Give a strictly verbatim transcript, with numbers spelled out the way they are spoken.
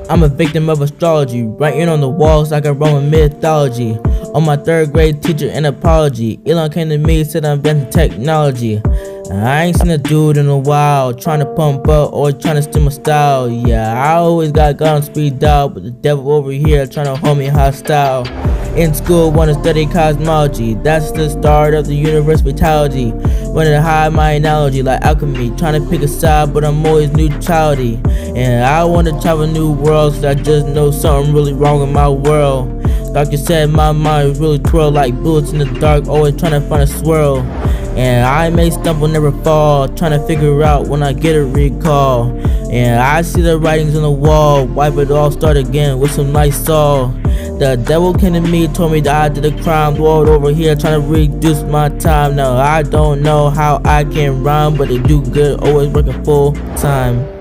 I'm a victim of astrology, writing on the walls like a Roman mythology. On my third grade teacher, an apology. Elon came to me, said I'm inventing technology. I ain't seen a dude in a while, trying to pump up or trying to steal my style. Yeah, I always got gun speed out, but the devil over here trying to hold me hostile. In school, want to study cosmology. That's the start of the universe fatality. Wanted to hide my analogy like alchemy, trying to pick a side, but I'm always neutrality. And I want to travel new worlds, cause I just know something really wrong in my world. Doctor said my mind really twirl like bullets in the dark, always trying to find a swirl. And I may stumble, never fall, trying to figure out when I get a recall. And I see the writings on the wall, wipe it all, start again with some nice saw. The devil came to me, told me that I did a crime, world over here trying to reduce my time. Now I don't know how I can rhyme, but it do good, always working full time.